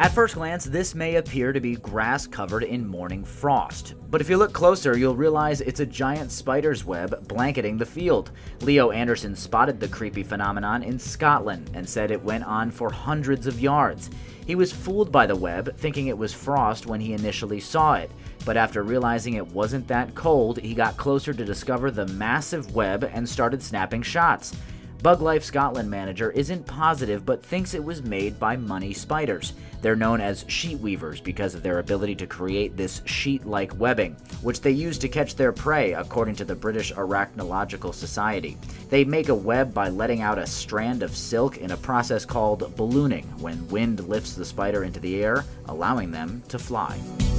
At first glance, this may appear to be grass covered in morning frost, but if you look closer, you'll realize it's a giant spider's web blanketing the field. Leo Anderson spotted the creepy phenomenon in Scotland and said it went on for hundreds of yards. He was fooled by the web, thinking it was frost when he initially saw it, but after realizing it wasn't that cold, he got closer to discover the massive web and started snapping shots. BugLife Scotland manager isn't positive but thinks it was made by money spiders. They're known as sheet weavers because of their ability to create this sheet-like webbing, which they use to catch their prey, according to the British Arachnological Society. They make a web by letting out a strand of silk in a process called ballooning, when wind lifts the spider into the air, allowing them to fly.